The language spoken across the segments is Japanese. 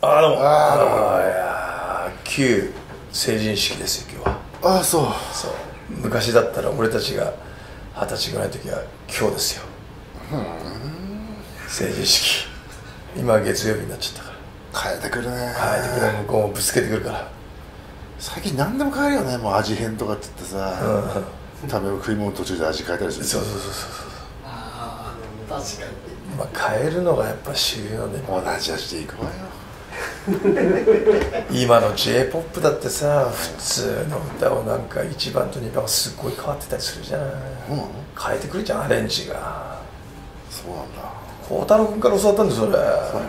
どうも。 いや旧成人式ですよ今日は。 そう昔だったら俺たちが20歳ぐらいの時は今日ですよ。成人式。今は月曜日になっちゃったか変えてくるね。 ら。変えてくれ、向こうもぶつけてくるから。 最近何でも変えるよね。もう味変とかって言ってさ、食い物途中で味変えたりする。 そう確かに。 まあ変えるのがやっぱ主流なんで、 同じ味でいくわよ。 今の J-POP だってさ、普通の歌をなんか1番と2番がすっごい変わってたりするじゃん。変えてくるじゃん、アレンジが。 そうなんだ。 孝太郎君から教わったんだよそれ。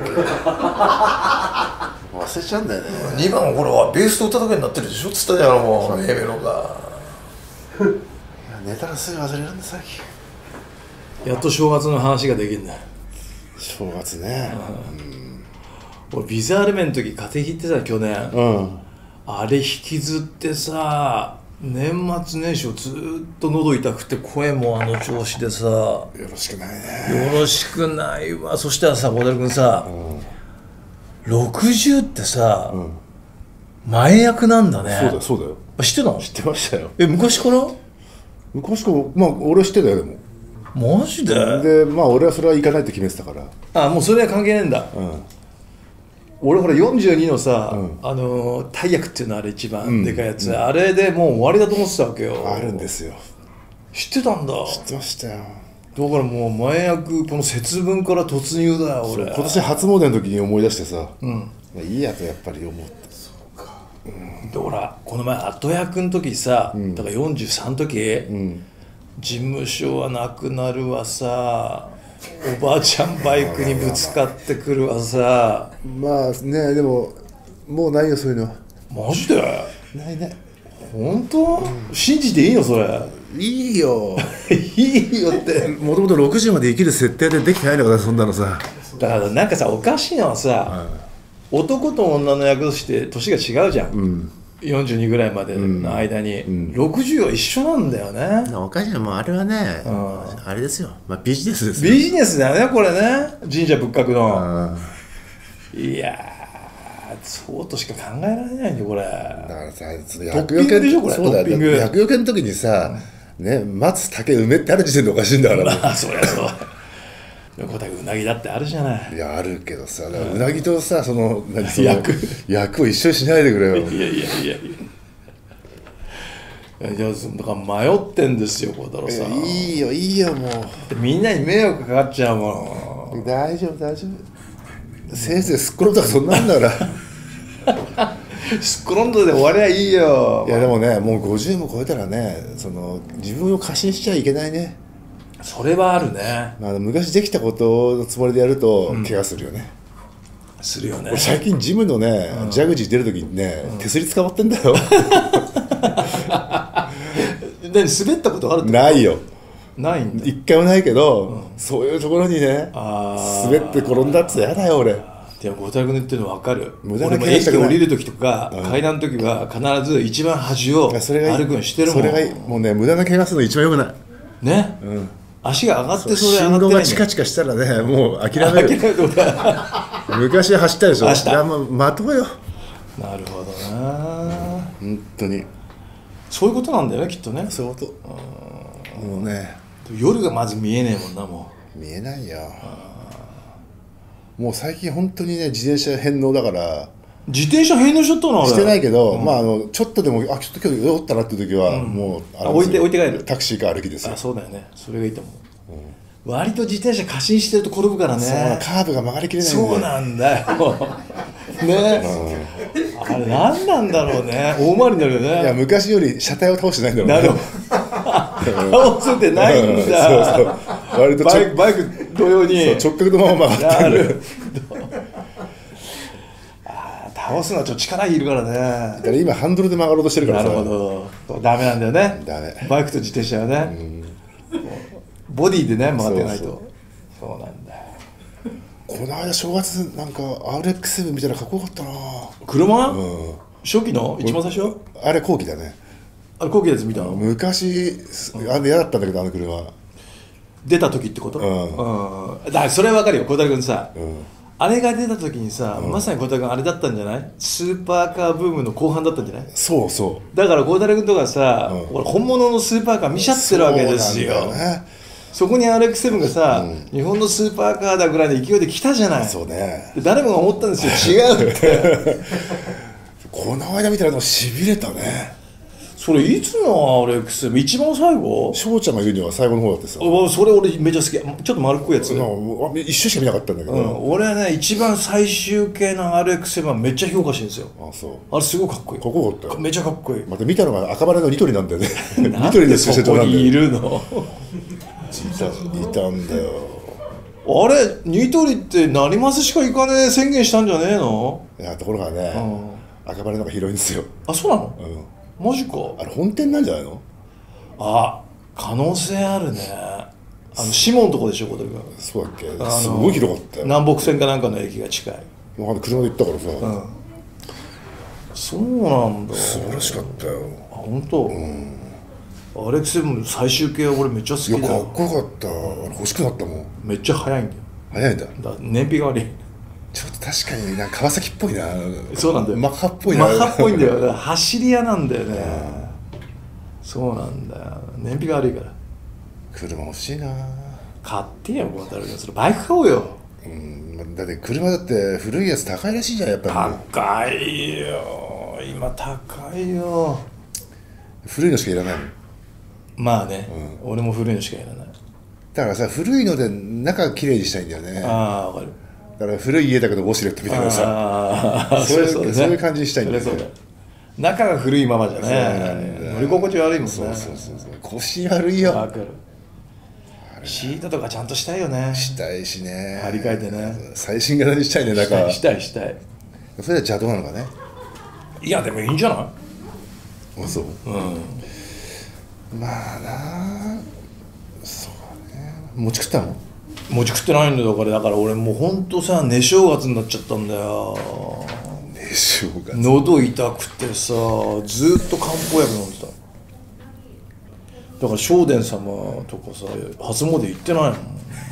忘れちゃうんだよね。 2番はほらベースと歌だけになってるでしょっつったじゃん、もう A メロが。 寝たらすぐ忘れるんだ最近。 やっと正月の話ができるんだよ。 正月ね。 俺ビザールメンの時風邪ひいてた去年、あれ引きずってさ、年末年始をずっと喉痛くて声も調子でさ、よよろしくないね。 ろしくないわ。そしたらさ、小田君さ、60ってさ、前役なんだね。 そうだよ。 知ってたの？ 知ってましたよ。 昔から昔からまあ俺知ってたよでも。 マジで？ でまあ俺はそれは行かないって決めてたから。 もうそれは関係ないんだ。俺ほら42のさ、大役っていうのあれ一番でかいやつ、あれでもう終わりだと思ってたわけよ。 あるんですよ。 知ってたんだ。 知ってましたよ。 だからもう前役この節分から突入だよ俺。 今年初詣の時に思い出してさ、まあいいやとやっぱり思った。 でほらこの前後役の時さ、だから43の時、事務所はなくなるわさ、おばあちゃんバイクにぶつかってくるわさ。 まあね、でももうないよそういうの。 マジで？ ないね。 本当？信じていいのそれ？ いいよ。 いいよってもともと60まで生きる設定でできてないのかな、そんなのさ。 だからなんかさ、おかしいのはさ、男と女の役として年が違うじゃん、42ぐらいまでの間に、60は一緒なんだよね。 おかしいのもうあれはね、あれですよ、まあ、ビジネスですよ。 ビジネスだよねこれね、神社仏閣の。いやー、そうとしか考えられないんだよこれ。だからさ、そのトッピングでしょこれ。 そうだよ、 トッピング。 厄除けの時にさ、ね、松竹梅ってある時点でおかしいんだから。 そりゃそう。小田君うなぎだってあるじゃない。 いやあるけどさ、うなぎとさ、その役を一緒にしないでくれよ。 いやだから迷ってんですよ小太郎さん。 いいよもう。 みんなに迷惑かかっちゃうもん。 大丈夫。せいぜいすっ転んだらそんなんだからすっ転んだで終わりゃいいよ。 いやでもね、もう50も超えたらね、その自分を過信しちゃいけないね。 それはあるね。 昔できたことのつもりでやると怪我するよね。 するよね。 俺最近ジムのね、ジャグジー出るときにね、手すり捕まってんだよ。 何、滑ったことあるってこと？ ないよ。 ないんだ。 一回もないけど、そういうところにね、滑って転んだってやだよ俺。 でも小太郎君言ってるの分かる。 無駄な俺も怪我したくない。 駅降りるときとか、階段のときは必ず一番端を歩くようにしてるもん。 それがもうね、無駄な怪我するの一番よくないね、足が上がってそれ上信がってない号がチカチカしたらね、もう諦める。昔走ったでしょ。待とうよ。 なるほどな。 本当にそういうことなんだよねきっとね。 そういうこともうね、 夜がまず見えねえもんな。もう見えないよ。もう最近本当にね、自転車返納だから。 自転車返納しちゃったの？ してないけど、ちょっとでもちょっと今日酔ったなって時は、もう置いて帰る。 タクシーか歩きですよ。 そうだよね、それがいいと思う。割と自転車過信してると転ぶからね。 カーブが曲がりきれないんで。 そうなんだよね。あれ何なんだろうね。大回りになるよね。 いや昔より車体を倒してないんだろうね。 なるほど。倒せてないんだ。 そう割とバイク同様に直角のまま曲がってる。 倒すのはちょっと力いるからね。 だから今ハンドルで曲がろうとしてるからさ。 なるほど。ダメなんだよね。 ダメ。 バイクと自転車はね、ボディでね曲がってないと。そうなんだよ。 この間正月なんか RX7 みたいなかっこよかったな。 車？初期の一番最初？ あれ後期だね。 あれ後期のやつ見たの？ 昔あれ嫌だったんだけど、あの車出た時ってこと？だからそれは分かるよ小田君さ。 あれが出た時にさ、まさに孝太郎君あれだったんじゃない？スーパーカーブームの後半だったんじゃない？ そうそう。 だから孝太郎君とかさ、俺本物のスーパーカー見ちゃってるわけですよ。 そうなんだよね。 そこに RX7 がさ、日本のスーパーカーだぐらいの勢いで来たじゃない。 そうね。 誰もが思ったんですよ、違うってこの間見たらしびれたね。 それいつの RX7？ 一番最後？ 翔ちゃんが言うには最後の方だってさ。 それ俺めっちゃ好き。ちょっと丸っこいやつ。 一瞬しか見なかったんだけど、 俺はね、一番最終形の RX7 はめっちゃ評価してるんですよ。 あ、そう。 あれすごいかっこいい。 かっこよかったよ。 めっちゃかっこいい。 また見たのが赤羽のニトリなんだよね。ニなトリのんでそこにいるのいたんだよ。 あれ、ニトリって成増しか行かねえ宣言したんじゃねえの？ いや、ところがね、赤羽の方が広いんですよ。 あ、そうなの？マジか。 あれ本店なんじゃないの？ あ、可能性あるね。シモンのとこでしょ、これが。 そうだっけ？すごい広かったよ。 南北線かなんかの駅が近い。 車で行ったからさ、 そうなんだ。 素晴らしかったよ。 あ、本当。RX7 最終形は俺めっちゃ好きだよ。 いや、かっこよかった。あれ欲しくなったもん。 めっちゃ速いんだよ。 速いんだ。 燃費が悪い。 ちょっと確かに川崎っぽいな。 そうなんだよ。 マッハっぽいな。 マッハっぽいんだよ。だから走り屋なんだよね。そうなんだよ。燃費が悪いから。 車欲しいな。 買ってよ、孝太郎君。それバイク買おうよ。 だって車だって古いやつ高いらしいじゃん、やっぱり。 高いよ。今高いよ。 古いのしかいらないの。 まあね、俺も古いのしかいらない。 だからさ、古いので中が綺麗にしたいんだよね。 ああ、わかる。 だから古い家だけどウォシュレットみたいなさ、そういう感じにしたいんだよね。 中が古いままじゃね、乗り心地悪いもんね。 そう腰悪いよ。 わかる。シートとかちゃんとしたいよね。 したいしね。 張り替えてね。 最新型にしたいね、中は。 したい。 それは邪道なのかね。 いや、でもいいんじゃない？ あ、そう。まあなあ、そうだね。餅食ったの？ 餅食ってないんだよ。だから俺もうほんとさ、寝正月になっちゃったんだよ。 寝正月。 喉痛くてさ、ずっと漢方薬飲んでた。だから正殿様とかさ、初詣行ってないの？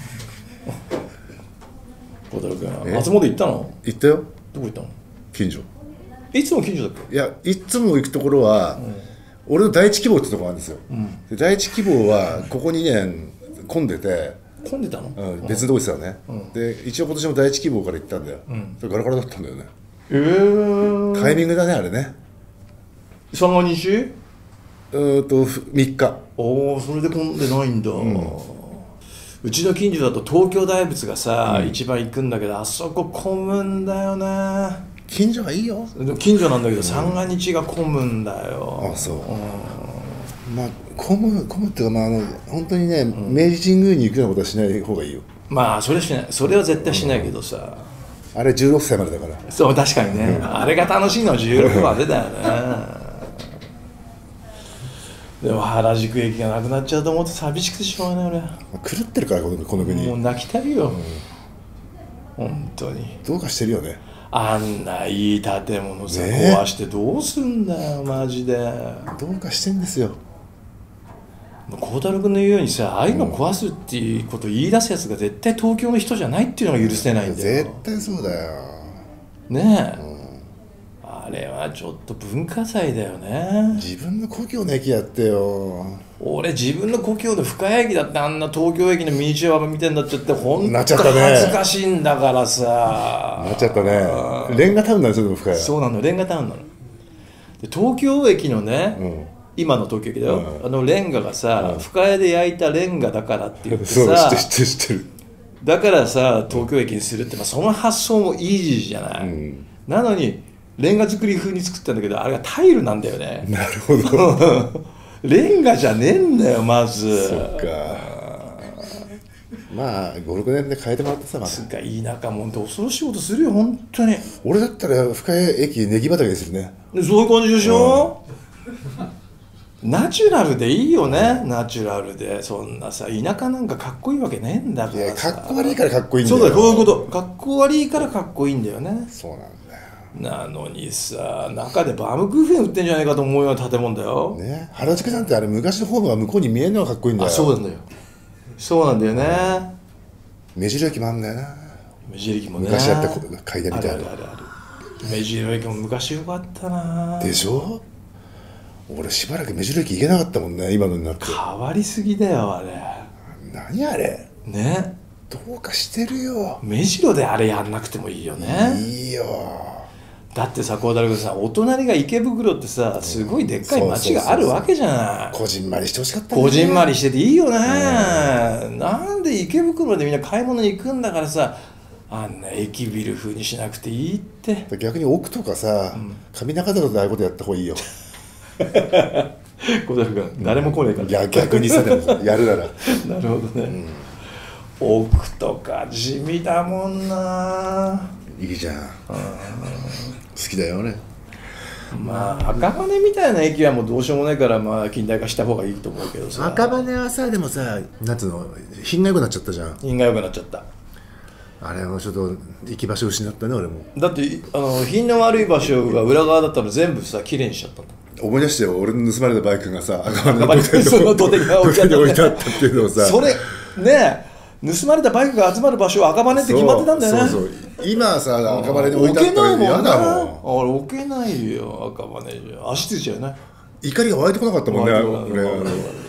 孝太郎君、初詣行ったの？ 行ったよ。 どこ行ったの？ 近所。 いつも近所だっけ？ いや、いつも行くところは、俺の第一希望ってところがあるんですよ。で第一希望はここ2年混んでて。 混んでたの？ 別のお店だね。で一応今年も第一希望から行ったんだよ。それガラガラだったんだよね。タイミングだね、あれね。 三が日 ？3日。 おお、それで混んでないんだ。うちの近所だと東京大仏がさ、一番行くんだけど、あそこ混むんだよね。 近所がいいよ。 近所なんだけど、三が日が混むんだよ。 あ、そう。まあ混むっていうか、本当にね、明治神宮に行くようなことはしない方がいいよ。 まあそれはしない。それは絶対しないけどさ。 あれ16歳までだから。 そう、確かにね。あれが楽しいのは16までだよね。でも原宿駅がなくなっちゃうと思って寂しくてしょうがない俺。 狂ってるからこの国。 もう泣きたいよ。本当に。 どうかしてるよね。 あんないい建物さ、壊してどうすんだよマジで。 どうかしてんですよ。 孝太郎君の言うようにさ、ああいうの壊すっていうことを言い出すやつが絶対東京の人じゃないっていうのが許せないんだよ。 絶対そうだよねえ、あれはちょっと文化財だよね。 自分の故郷の駅やってよ。 俺自分の故郷の深谷駅だってあんな東京駅のミニチュアみたいになっちゃって本当恥ずかしいんだからさ。 なっちゃったね。レンガタウンなんですよ、深谷。 そうなの、レンガタウンなの。で東京駅のね、今の東京駅だよ、レンガがさ、深谷で焼いたレンガだからって言ってさ、 そう知ってる。 だからさ東京駅にするって、その発想もイージーじゃない、なのにレンガ作り風に作ったんだけど、あれがタイルなんだよね。 なるほど。 レンガじゃねえんだよまず。 そっか。まあ5、6年で変えてもらってさ、まつうか田舎もんって恐ろしいことするよ本当に。 俺だったら深谷駅ネギ畑にするね。 そういう感じでしょ、ナチュラルでいいよね、ナチュラルで。そんなさ田舎なんかかっこいいわけねえんだからさ。 かっこ悪いからかっこいいんだよ。 そうだよ、こういうこと。かっこ悪いからかっこいいんだよね。 そうなんだよ。 なのにさ、中でバームクーヘン売ってんじゃないかと思うような建物だよね。原宿なんてあれ昔のホームが向こうに見えるのがかっこいいんだよ。 あ、そうなんだよ。そうなんだよね。 目白駅もあるんだよな。 目白駅もね、 昔あった階段みたいな。 あるあるある。目白駅も昔よかったな。 でしょ。俺しばらく目白駅行けなかったもんね、今のになって。 変わりすぎだよあれ。 何あれね。 どうかしてるよ。 目白であれやんなくてもいいよね。 いいよ。 だってさ、孝太郎君さ、お隣が池袋ってさ、すごいでっかい街があるわけじゃない。 こじんまりしてほしかったね。 こじんまりしてていいよね。なんで池袋でみんな買い物に行くんだからさ、あんな駅ビル風にしなくていいって。 逆に奥とかさ、上中里でああいうことやった方がいいよ。 孝太郎君、誰も来ねえから。 いや逆にさ、でもさやるなら。 なるほどね。奥とか地味だもんな。 いいじゃん。好きだよね。 まあ赤羽みたいな駅はもうどうしようもないから、まあ近代化した方がいいと思うけどさ。 赤羽はさ、でもさ、なんつうの、品が良くなっちゃったじゃん。 品が良くなっちゃった。 あれはちょっと行き場所失ったね、俺も。 だって品の悪い場所が裏側だったら全部さ綺麗にしちゃったんだ。 思い出してよ、俺の盗まれたバイクがさ、赤羽の土手に置いてあったっていうのをさ。 それねえ、盗まれたバイクが集まる場所は赤羽って決まってたんだよね。 そう今さ、赤羽に置いてあったら嫌だもん。 あれ置けないよ、赤羽じゃ足ついちゃうね。 怒りが湧いてこなかったもんね、俺。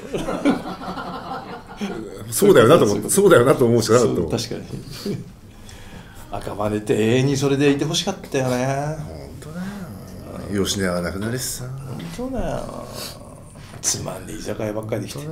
そうだよなと思って、そうだよなと思うしかなかったもん。 確かに赤羽って永遠にそれでいてほしかったよね。 本当だよ。吉根はなくなりしさ。 本当だよ。つまんで居酒屋ばっかりできて。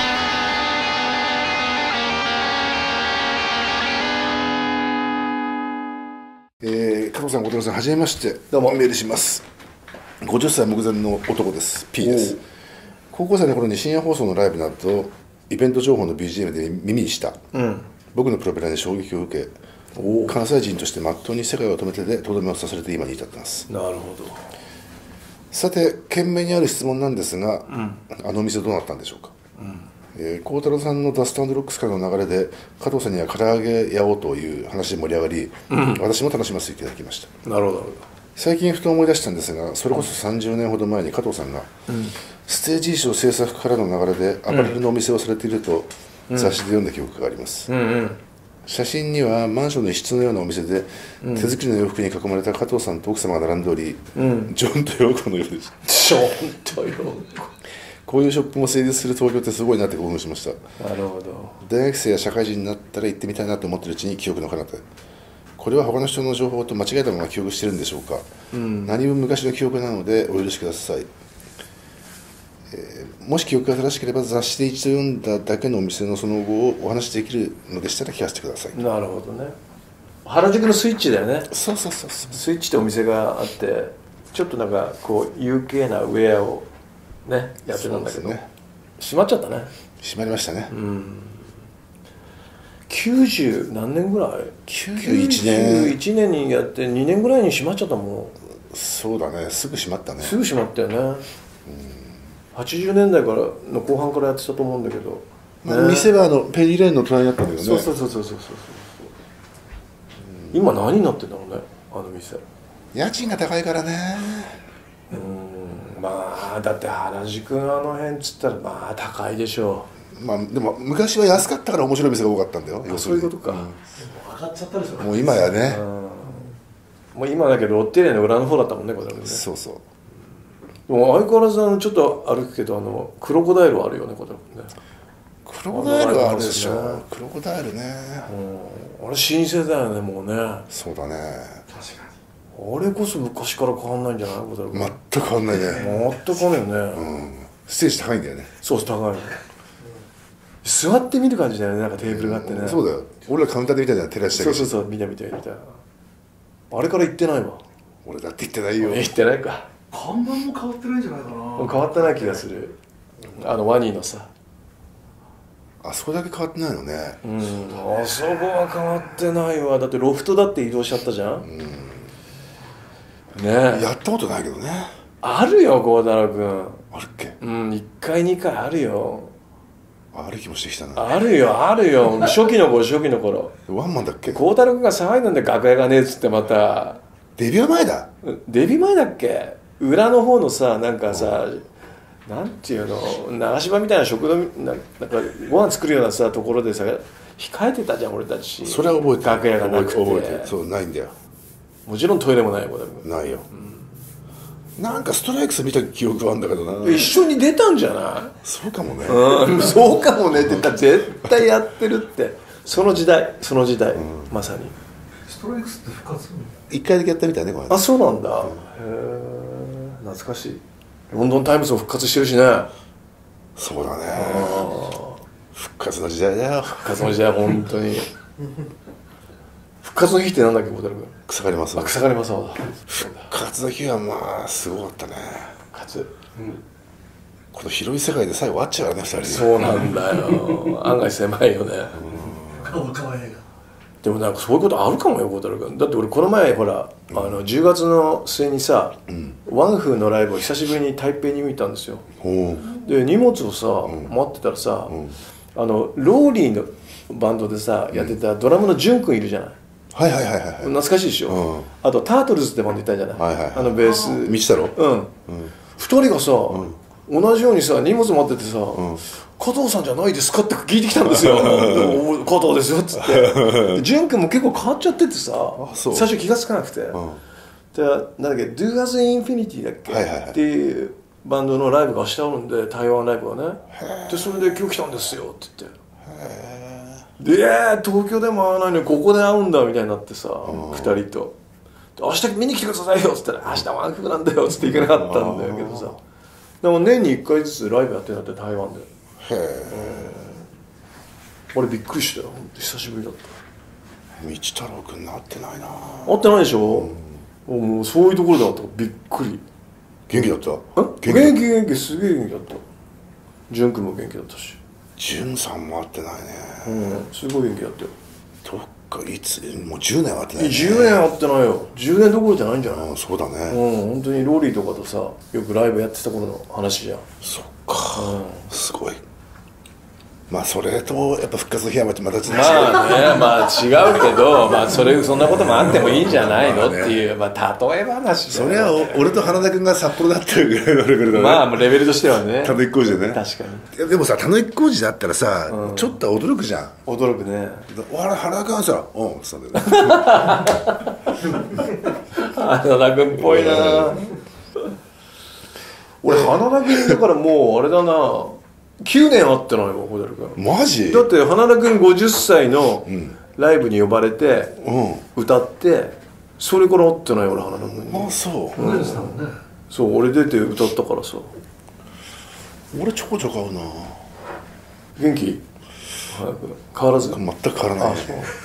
加藤さん、小寺さん、はじめまして。どうもメールします。50歳目前の男です。P です。高校生の頃に深夜放送のライブなどイベント情報の BGM で耳にした、僕のプロペラに衝撃を受け、関西人としてまっとうに世界を止めてでとどめを刺されて今に至ってます。 なるほど。 さて、懸命にある質問なんですが、あのお店どうなったんでしょうか。孝太郎さんのダスト&ロックスからの流れで加藤さんには唐揚げやおうという話で盛り上がり、私も楽しませていただきました。 なるほど。 最近ふと思い出したんですが、それこそ30年ほど前に加藤さんが、ステージ衣装制作からの流れでアパレルのお店をされていると雑誌で読んだ記憶があります。写真にはマンションの一室のようなお店で、手作りの洋服に囲まれた加藤さんと奥様が並んでおり、ジョンとヨーコのようです。 ジョンとヨーコ。 こういうショップも成立する東京ってすごいなって興奮しました。 なるほど。 大学生や社会人になったら行ってみたいなと思っているうちに記憶の彼方。これは他の人の情報と間違えたまま記憶してるんでしょうか。何も昔の記憶なのでお許しください。もし記憶が正しければ雑誌で一度読んだだけのお店のその後をお話しできるのでしたら聞かせてください。 なるほどね。原宿のスイッチだよね。 そうスイッチってお店があって、ちょっとなんかこう UK なウェアをねやってたんだけど、閉まっちゃったね。 閉まりましたね。 90何年ぐらい？91年にやって2年ぐらいに閉まっちゃったもん。 そうだね、すぐ閉まったね。 すぐ閉まったよね。80年代からの後半からやってたと思うんだけど、 店はペリーレーンの隣にあったんだけどね。 そう今何になってんだろうね、あの店。 家賃が高いからね。 まあだって原宿のあの辺っつったらまあ高いでしょう。まあでも昔は安かったから面白い店が多かったんだよ。 そういうことか。 上がっちゃったりする。 もう今やね。 もう今だけどロッテリアの裏の方だったもんね、これね。 そう。 でも相変わらずちょっと歩くけどクロコダイルはあるよね、これね。 クロコダイルはあるでしょ。クロコダイルね。 あれ老舗だよね、もうね。 そうだね。 確かに。 あれこそ昔から変わんないんじゃない？ 全く変わんないね。 全く変わんないよね。 ステージ高いんだよね。 そう高い。座って見る感じだよね、なんかテーブルがあってね。 そうだよ。俺らカウンターで見たじゃん、照らして。 そう見た。あれから行ってないわ。 俺だって行ってないよ。 行ってないか。 看板も変わってないんじゃないかな。 変わってない気がする。ワニのさ。 あそこだけ変わってないのね。 あそこは変わってないわ。だってロフトだって移動しちゃったじゃん。ねえ。 やったことないけどね。 あるよ、孝太郎君。 あるっけ。 1回2回あるよ。 ある気もしてきたな。 あるよ初期の頃。 ワンマンだっけ。 孝太郎君が騒いだんで楽屋がねえっつってまた。 デビュー前だ。 デビュー前だっけ。裏の方のさ、なんかさ、なんていうの、流し場みたいな食堂なんかご飯作るようなさところでさ、一控えてたじゃん俺たち。 それは覚えてる。 楽屋がなくて。 覚えてる。そうないんだよ。 もちろんトイレもないもん。 ないよ、なんかストライクス見た記憶はあるんだけどな。 一緒に出たんじゃない？ そうかもね、 そうかもねって言ったら絶対やってるって。その時代、まさに。 ストライクスって復活するの？ 一回だけやったみたいねこれ。 あ、そうなんだ。へえ、懐かしい。ロンドンタイムズも復活してるしね。 そうだね。復活の時代だよ。 復活の時代、本当に。復活の日ってなんだっけ、小樽君。 草刈正雄。 草刈正雄だ。 復活の日はまあすごかったね。 復活。 この広い世界で最後会っちゃうからね、2人で。 そうなんだよ。案外狭いよね。 顔かわいいが。 でもなんかそういうことあるかもよ、小樽君。だって俺この前ほら、10月の末にさ、ワンフーのライブを久しぶりに台北に見たんですよ。で荷物をさ、待ってたらさ、ローリーのバンドでさやってたドラムのジュン君いるじゃない。 はいはいはいはい。 懐かしいでしょ。あとタートルズってバンドいたじゃない。ベース道太郎。 2人がさ、同じようにさ荷物待っててさ、加藤さんじゃないですかって聞いてきたんですよ。加藤ですよっつって。ジュン君も結構変わっちゃっててさ、最初気が付かなくて、なんだっけ、Do As Infinity だっけっていうバンドのライブが明日あるんで、台湾ライブがね。でそれで今日来たんですよって言って。で東京でも会わないのにここで会うんだみたいになってさ、2人と明日見に来てくださいよっつったら、明日ワンフーなんだよっつって行けなかったんだけどさ、でも年に1回ずつライブやってんだって台湾で。俺びっくりしたよ、本当久しぶりだった。 道太郎君なってないな。 会ってないでしょ。もうそういうところで会ったからびっくり。 元気だった？ 元気すげえ元気だった。ジュン君も元気だったし、 ジュンさんも会ってないね。 すごい元気だったよ。 どっかいつもう10年会ってないね。 10年会ってないよ。10年どころじゃないんじゃない。 そうだね。 本当にローリーとかとさよくライブやってた頃の話じゃん。 そっか、すごい。まあそれとやっぱ復活の日はまた違う。 まあね、まあ違うけど、まあそんなこともあってもいいんじゃないのっていう、まあ例え話それは俺と花田君が札幌だったぐらいのレベルだね。 まあレベルとしてはね。 田野一工事でね。 確かに。 でもさ、田野一工事だったらさ、ちょっと驚くじゃん。 驚くね。 あれ花田君はさ、うんっつったんだよね。 花田君っぽいな。俺花田君だからもうあれだな。9年会ってないわ、小樽君。 マジ？ だって花田君50歳のライブに呼ばれて歌って、それから会ってない俺花田君に。 あ、そう。 そう、俺出て歌ったからさ。 俺ちょこちょこ会うな。 元気？変わらず？ 全く変わらない。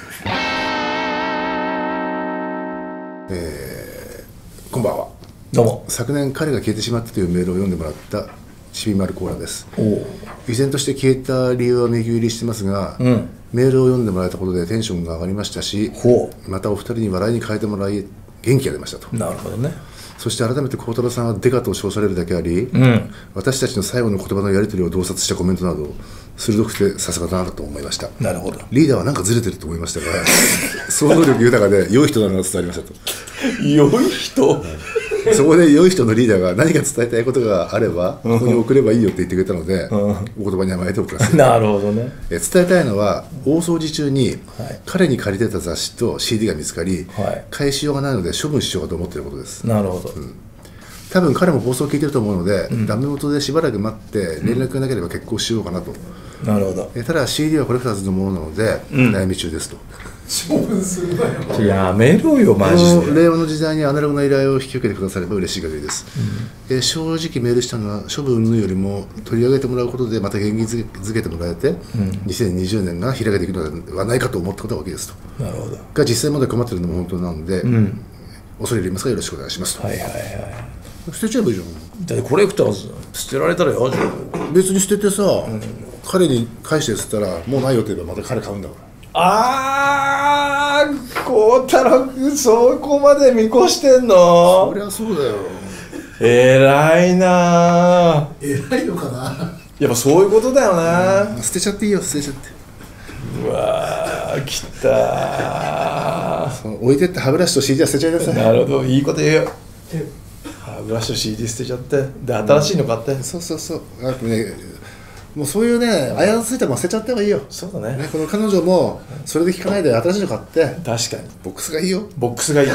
こんばんは。 どうも。 昨年彼が消えてしまったというメールを読んでもらったちびまるコーラです。依然として消えた理由は迷宮入りしてますが、メールを読んでもらえたことでテンションが上がりましたし、またお二人に笑いに変えてもらい元気が出ましたと。 なるほどね。 そして改めて孝太郎さんはデカと称されるだけあり、私たちの最後の言葉のやり取りを洞察したコメントなど鋭くてさすがだなと思いました。 なるほど。 リーダーはなんかずれてると思いましたが想像力豊かで良い人だなと伝わりましたと。 良い人？ そこで良い人のリーダーが何か伝えたいことがあればここに送ればいいよって言ってくれたので、お言葉に甘えておください。 なるほどね。 伝えたいのは大掃除中に彼に借りてた雑誌と CD が見つかり、返しようがないので処分しようかと思っていることです。 なるほど。 多分彼も放送を聞いてると思うので、ダメ元でしばらく待って連絡がなければ結婚しようかなと。 なるほど。 ただ CD はコレクターズのものなので、悩み中ですと。 処分するなよ。 やめろよマジで。 令和の時代にアナログな依頼を引き受けてくだされば嬉しい限りです。正直メールしたのは処分よりも取り上げてもらうことでまた元気づけてもらえて、2020年が開けていくのではないかと思ったことがわけですと。 なるほど。 が実際まで困っているのも本当なので、恐れ入りますがよろしくお願いしますと。捨てちゃえばいいじゃん。 だってコレクターズ捨てられたらよ。 別に捨ててさ、彼に返してっつったらもうないよって言えばまた彼買うんだから。 孝太郎君そこまで見越してんの？ そりゃそうだよ。 偉いな。 偉いのかな。 やっぱそういうことだよな。 捨てちゃっていいよ、捨てちゃって。 うわー来た。 置いてって歯ブラシと CD は捨てちゃいなさい。 なるほど、いいこと言うよ。歯ブラシと CD 捨てちゃってで新しいの買って。 そうそうそう。あとね、 もうそういうねあやついたも捨てちゃった方がいいよ。 そうだね。 ね、この彼女もそれで聞かないで新しいの買って確かにボックスがいいよ。 ボックスがいい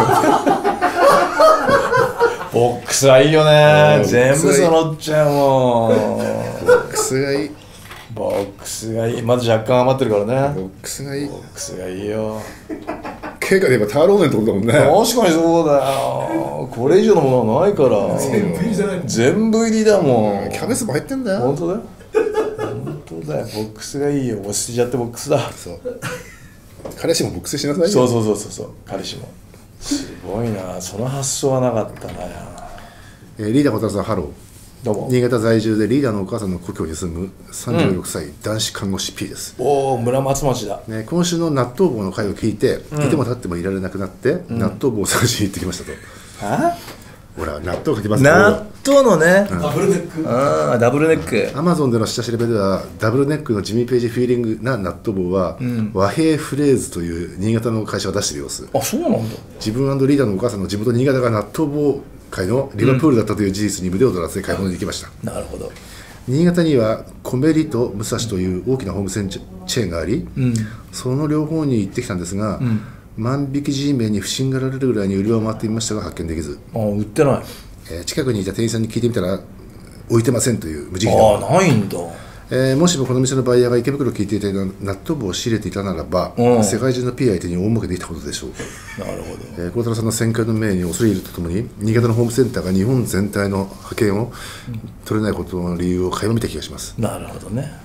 ボックスはいいよね。全部揃っちゃうもん。 ボックスがいい。 ボックスがいい。まだ若干余ってるからね。 ボックスがいい。 ボックスがいいよ。 経過で言えばターローメンってことだもんね。 確かにそうだよ。これ以上のものはないから全部入りじゃないの。 全部入りだもん。 キャベツも入ってんだよ。 本当だよ。本当だよ。ボックスがいいよ。もう捨てちゃってボックスだ。 そう彼氏もボックスしなさいよ。 そうそうそうそうそう。彼氏もすごいな。その発想はなかったな。 リーダー小田さんハロー。 どうも。 新潟在住でリーダーのお母さんの故郷に住む36歳、男子看護師 P です、 おお、村松町だ。 ね、今週の納豆棒の回を聞いて、いても立ってもいられなくなって、納豆棒を探しに行ってきましたと。 あ？ ほら納豆かけます納豆のね。 ダブルネック。 ああ、ダブルネック。 アマゾンでの下調べではダブルネックのジミーページフィーリングな納豆棒は、和平フレーズという新潟の会社が出している様子。 あ、そうなんだ。 自分リーダーのお母さんの地元新潟が納豆棒界のリバプールだったという事実に胸を躍らせ買い物に行きました。 なるほど。 新潟にはコメリと武蔵という大きなホームセンチェーンがあり、その両方に行ってきたんですが、万引き G メンに不審がられるぐらいに売り場を回ってみましたが発見できず、 あ、売ってない。 近くにいた店員さんに聞いてみたら置いてませんという無慈悲な。 ああ、ないんだ。 もしもこの店のバイヤーが池袋を聞いていた納豆棒を仕入れていたならば、世界中の P 相手に大儲けできたことでしょう。 なるほど。 孝太郎さんの旋回の命に恐れ入るとともに新潟のホームセンターが日本全体の覇権を取れないことの理由を垣間見た気がします。 なるほどね。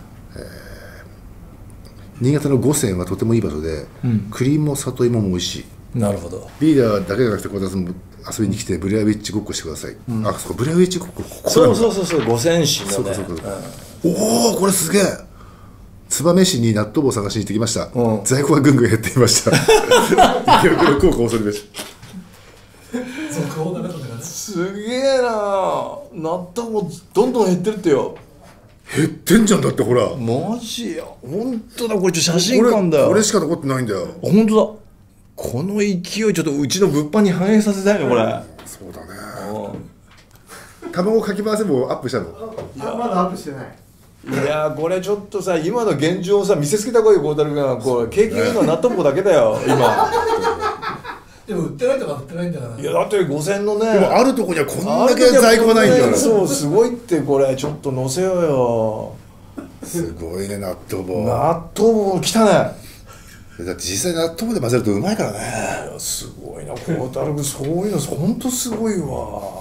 新潟の五泉はとてもいい場所で、栗も里芋も美味しい。 なるほど。 リーダーだけじゃなくて孝太郎さんも遊びに来てブレアウィッチごっこしてください。あ、そうブレアウィッチごっこここそうなのか。 そうそうそう、五泉市のね。 おお、これすげえ。燕市に納豆棒を探しに行ってきました、在庫がぐんぐん減っていました池袋効果恐れべし。 続報なかったんだからね。 すげえな。納豆もどんどん減ってるってよ。 減ってんじゃん。だってほらマジや。本当だ。これ写真館だよ。 これしか残ってないんだよ。 本当だ。この勢いちょっとうちの物販に反映させたいねこれ。 そうだね。卵かき回せもアップしたの。 まだアップしてない。 いやー、これちょっとさ、今の現状をさ見せつけた方がいいよ、孝太郎君。これ景気がいいのは納豆棒だけだよ今。 でも売ってないとか売ってないんだから。 いやだって5000のね。 でもあるとこにはこんだけ在庫がないんだよ。 そう、すごいって。これちょっと載せようよ。 すごいね納豆棒。 納豆棒来たね。 だって実際納豆棒で混ぜるとうまいからね。 いやすごいな孝太郎君。そういうの本当すごいわ。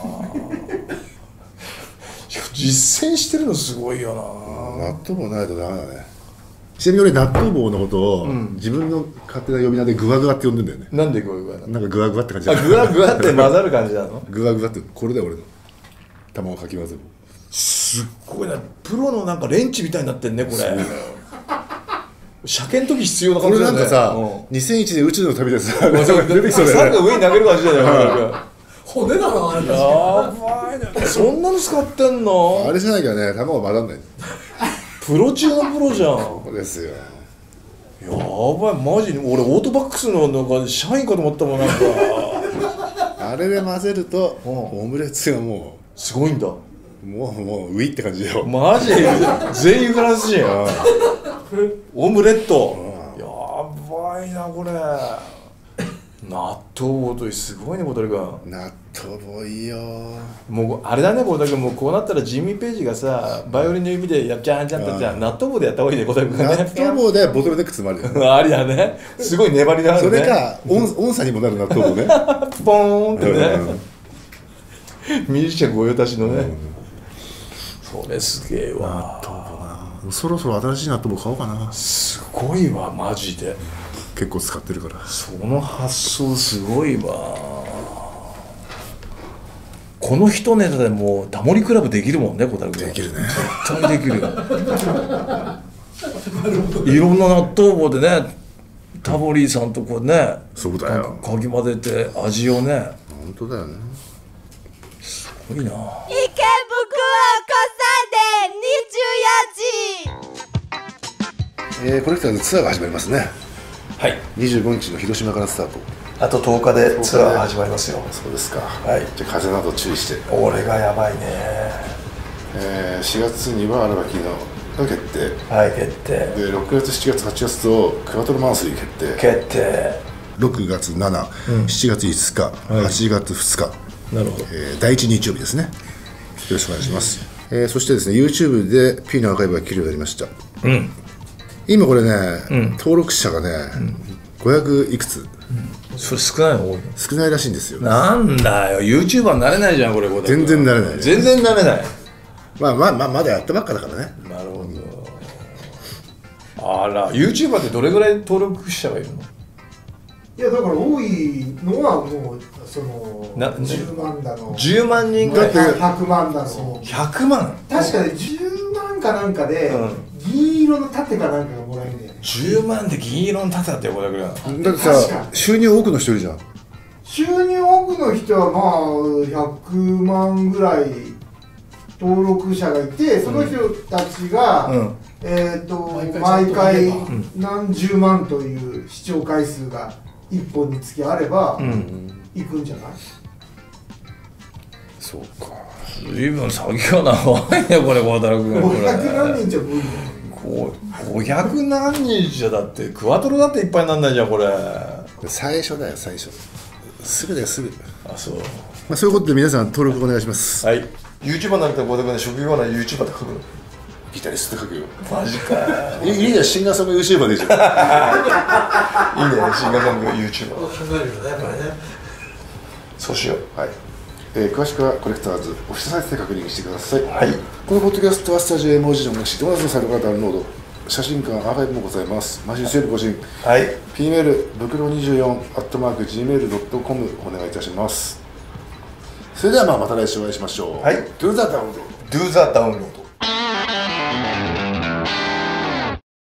実践してるのすごいよな。 納豆棒ないとダメだね。ちなみに俺納豆棒のことを、自分の勝手な呼び名でグワグワって呼んでんだよね。 なんでこういうことなの。 なんかグワグワって感じあ、グワグワって混ざる感じなの。 グワグワってこれだよ俺の卵かき混ぜる。 すっごいな。プロのなんかレンチみたいになってんねこれ。車検の時必要なこれ感じだよね。 なんかさ、2001年宇宙の旅でさ出てきそうだよね。 サンが上に投げる感じだよね。 骨だろあれ。 やばいね。そんなの使ってんの。 あれじゃなきゃね卵混ざんない。 プロ中のプロじゃん。 そうですよ。 やばいマジに。俺オートバックスのなんか社員かと思ったもんなんか。 あれで混ぜるとオムレツがもすごいんだ。 うウィって感じだよ。 マジ全員フランス人。オムレット。やばいなこれ。納豆棒とすごいね孝太郎君。 納豆棒いいよ。 もうあれだね孝太郎君。もうこうなったらジミー・ページがさバイオリンの指でやっちゃんちゃんとじゃん納豆棒でやった方がいいね孝太郎君ね。 納豆棒でボトルネック詰まるよ。 ありだね。すごい粘りがあるね。 それか音差にもなる納豆棒ね。 ポーンってね。ミュージシャン御用達のね。それすげえわ。 そろそろ新しい納豆棒買おうかな。 すごいわマジで。 結構使ってるから。 その発想すごいわ。この一ネタでもうタモリクラブできるもんね孝太郎君。 できるね。 絶対できる。いろんな納豆棒でねタモリさんとこうね。 そうだよ。 かき混ぜて味をね。 本当だよね。 すごいな。 池袋交差点24時。 コレクターズツアーが始まりますね。 はい。 25日の広島からスタート。 あと10日でツアー始まりますよ。 そうですか。 はい。 じゃあ風邪など注意して。 俺がやばいね。 4月には荒牧のが決定はい決定で、6月7月8月とクワトロマンスリー決定、 決定。 6月7、7月5日、8月2日、 なるほど。 第1日曜日ですね。よろしくお願いします。そしてですね、YouTube で P のアーカイブが切るようになりました。今これね、登録者がね、500いくつ、 それ少ないの？多いの？ 少ないらしいんですよ。 なんだよ、YouTuber になれないじゃんこれ。 全然なれない。 全然なれない。 まだやったばっかだからね。 なるほど。あら、YouTuber ってどれぐらい登録者がいるの？ いやだから多いのはもうその10万だの 10万人ぐらい。 100万だの 100万。 確かに10万かなんかで銀色の盾かなんかがもらえるんだよね。 10万で銀色の盾だってこれぐらい。 だってさ、収入多くの人いるじゃん。 収入多くの人はまあ100万ぐらい登録者がいて、その人たちが、毎回何十万という視聴回数が1本につきあれば、いくんじゃない？ そうか。 随分先が長いねこれ、孝太郎君。 500何人じゃ無理だよ。 500何人じゃだってクワトロだっていっぱいになんないじゃんこれ。 最初だよ、最初。すぐだよ、すぐ。 あ、そう。 そういうことで皆さん登録お願いします。 はい。YouTuber になりたい孝太郎君、職業は YouTuber って書くの？ ギタリスト書くよ。 マジか。 いいね、シンガーソング YouTuber でいいじゃん。 いいね、シンガーソング YouTuber。 考えるよね、やっぱりね。 そうしよう。 はい。詳しくはコレクターズオフィシャルサイトで確認してください。 はい。 このポッドキャストはスタジオ M 文字のなし、ドーナツのサイトからダウンロード、写真館アーカイブもございます。毎週セール更新。 はい。 P メール、袋24@gmail.com お願いいたします。それではまた来週お会いしましょう。 はい。 Do the download。 Do the download。